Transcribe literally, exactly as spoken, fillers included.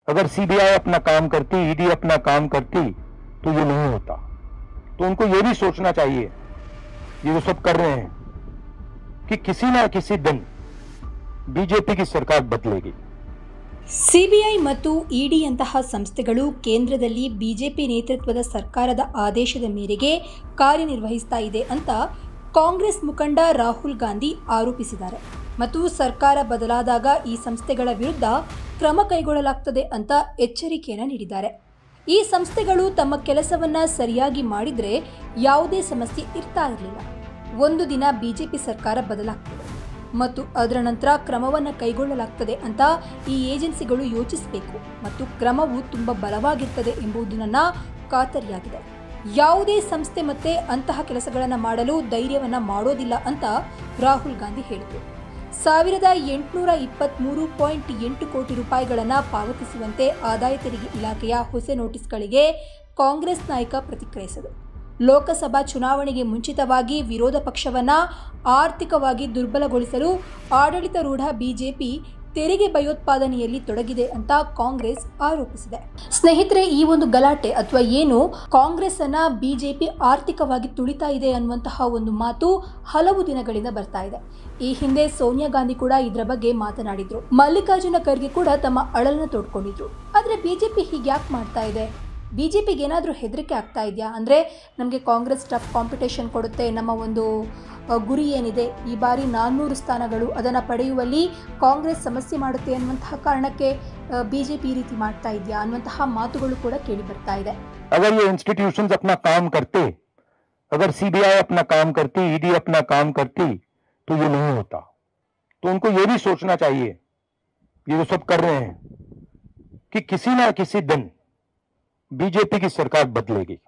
अगर सीबीआई अपना काम करती, ईडी अपना काम करती, तो ये नहीं होता। तो उनको ये भी सोचना चाहिए, ये जो सब कर रहे हैं, कि किसी ना किसी दिन बीजेपी की सरकार बदलेगी। ಸಿಬಿಐ ಮತ್ತು ಇಡಿಯಂತಹ ಸಂಸ್ಥೆಗಳು ಕೇಂದ್ರದಲ್ಲಿ ಬಿಜೆಪಿ ನೇತೃತ್ವದ ಸರ್ಕಾರದ ಆದೇಶದ ಮೇರೆಗೆ ಕಾರ್ಯನಿರ್ವಹಿಸ್ತಾ ಇದೆ ಅಂತ ಕಾಂಗ್ರೆಸ್ ಮುಖಂಡ ರಾಹುಲ್ ಗಾಂಧಿ ಆರೋಪಿಸಿದ್ದಾರೆ ಮತ್ತು ಸರ್ಕಾರ ಬದಲಾದಾಗ ಈ ಸಂಸ್ಥೆಗಳ ವಿರುದ್ಧ ಕ್ರಮ ಕೈಗೊಳ್ಳಲಾಗುತ್ತದೆ ಅಂತ ಎಚ್ಚರಿಕೆಯನ್ನು ನೀಡಿದ್ದಾರೆ. ಈ ಸಂಸ್ಥೆಗಳು ತಮ್ಮ ಕೆಲಸವನ್ನ ಸರಿಯಾಗಿ ಮಾಡಿದ್ರೆ ಯಾವುದೇ ಸಮಸ್ಯೆ ಇರ್ತಾ ಇರಲಿಲ್ಲ. ಒಂದು ದಿನ ಬಿಜೆಪಿ ಸರ್ಕಾರ ಬದಲಾಗ್ತದೆ ಮತ್ತು ಅದರ ನಂತರ ಕ್ರಮವನ್ನು ಕೈಗೊಳ್ಳಲಾಗ್ತದೆ ಅಂತ ಈ ಏಜೆನ್ಸಿಗಳು ಯೋಚಿಸಬೇಕು ಮತ್ತು ಕ್ರಮವು ತುಂಬ ಬಲವಾಗಿರ್ತದೆ ಎಂಬುದು ನನ್ನ ಖಾತರಿಯಾಗಿದೆ. ಯಾವುದೇ ಸಂಸ್ಥೆ ಮತ್ತೆ ಅಂತಹ ಕೆಲಸಗಳನ್ನು ಮಾಡಲು ಧೈರ್ಯವನ್ನು ಮಾಡೋದಿಲ್ಲ ಅಂತ ರಾಹುಲ್ ಗಾಂಧಿ ಹೇಳಿದರು. ಸಾವಿರದ ಎಂಟುನೂರ ಇಪ್ಪತ್ತ್ಮೂರು ಪಾಯಿಂಟ್ ಎಂಟು ಕೋಟಿ ರೂಪಾಯಿಗಳನ್ನು ಪಾವತಿಸುವಂತೆ ಆದಾಯ ತೆರಿಗೆ ಇಲಾಖೆಯ ಹೊಸ ನೋಟಿಸ್ಗಳಿಗೆ ಕಾಂಗ್ರೆಸ್ ನಾಯಕ ಪ್ರತಿಕ್ರಿಯಿಸಿದರು. ಲೋಕಸಭಾ ಚುನಾವಣೆಗೆ ಮುಂಚಿತವಾಗಿ ವಿರೋಧ ಪಕ್ಷವನ್ನು ಆರ್ಥಿಕವಾಗಿ ದುರ್ಬಲಗೊಳಿಸಲು ಆಡಳಿತಾರೂಢ ಬಿಜೆಪಿ ತೆರಿಗೆ ಭಯೋತ್ಪಾದನೆಯಲ್ಲಿ ತೊಡಗಿದೆ ಅಂತ ಕಾಂಗ್ರೆಸ್ ಆರೋಪಿಸಿದೆ. ಸ್ನೇಹಿತರೆ, ಈ ಒಂದು ಗಲಾಟೆ ಅಥವಾ ಏನು ಕಾಂಗ್ರೆಸ್ ಅನ್ನ ಬಿಜೆಪಿ ಆರ್ಥಿಕವಾಗಿ ತುಳಿತಾ ಇದೆ ಅನ್ನುವಂತಹ ಒಂದು ಮಾತು ಹಲವು ದಿನಗಳಿಂದ ಬರ್ತಾ ಇದೆ. ಈ ಹಿಂದೆ ಸೋನಿಯಾ ಗಾಂಧಿ ಕೂಡ ಇದರ ಬಗ್ಗೆ ಮಾತನಾಡಿದ್ರು. ಮಲ್ಲಿಕಾರ್ಜುನ ಖರ್ಗೆ ಕೂಡ ತಮ್ಮ ಅಳಲನ್ನು ತೋಡ್ಕೊಂಡಿದ್ರು. ಆದರೆ ಬಿಜೆಪಿ ಹೀಗೆ ಯಾಕೆ ಮಾಡ್ತಾ ಇದೆ? ಬಿಜೆಪಿಗೆ ಏನಾದರೂ ಹೆದರಿಕೆ ಆಗ್ತಾ ಇದೆಯಾ? ಅಂದರೆ ನಮಗೆ ಕಾಂಗ್ರೆಸ್ ಟಫ್ ಕಾಂಪಿಟೇಷನ್ ಕೊಡುತ್ತೆ, ನಮ್ಮ ಒಂದು ಗುರಿ ಏನಿದೆ ಈ ಬಾರಿ ನಾನ್ನೂರು ಸ್ಥಾನಗಳು ಅದನ್ನು ಪಡೆಯುವಲ್ಲಿ ಕಾಂಗ್ರೆಸ್ ಸಮಸ್ಯೆ ಮಾಡುತ್ತೆ ಅನ್ನುವಂತಹ ಕಾರಣಕ್ಕೆ ಬಿಜೆಪಿ ಈ ರೀತಿ ಮಾಡ್ತಾ ಇದೆಯಾ ಅನ್ನುವಂತಹ ಮಾತುಗಳು ಕೂಡ ಕೇಳಿ ಬರ್ತಾ ಇದೆ. अगर ये इंस्टीट्यूशंस अपना काम करते, अगर सीबीआई अपना काम करती, ईडी अपना काम करती, तो ये नहीं होता। तो उनको ये भी सोचना चाहिए, ये जो सब कर रहे हैं, कि किसी ना किसी दिन बीजेपी की सरकार बदलेगी।